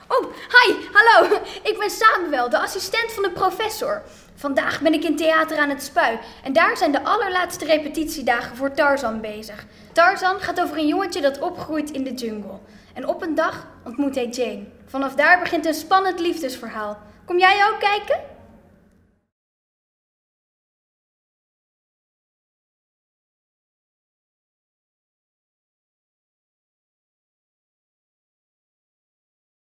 Oh, hi, hallo. Ik ben Samuel, de assistent van de professor. Vandaag ben ik in theater aan het Spui en daar zijn de allerlaatste repetitiedagen voor Tarzan bezig. Tarzan gaat over een jongetje dat opgroeit in de jungle. En op een dag ontmoet hij Jane. Vanaf daar begint een spannend liefdesverhaal. Kom jij ook kijken?